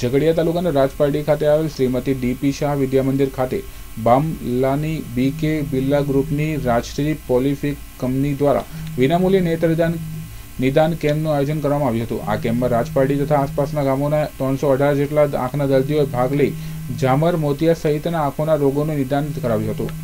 ઝઘડિયા તાલુકાના રાજપારડી ખાતે આવેલ શ્રીમતી ડી.પી. શાહ વિદ્યા મંદિર ખાતે બામલાની બી.કે. બિરલા ગ્રુપની રાજશ્રી પોલિફિક કંપની દ્વારા વિનામૂલ્યે નેત્રદાન નિદાન કેમ્પનું આયોજન કરવામાં આવ્યું હતું। આ કેમ્પમાં રાજપારડી તથા આસપાસના ગામોના 318 જેટલા આંખના દર્દીઓએ ભાગ લઈ ઝામર, મોતિયા સહિતના આંખોના રોગોનું નિદાન કરાવ્યું હતું।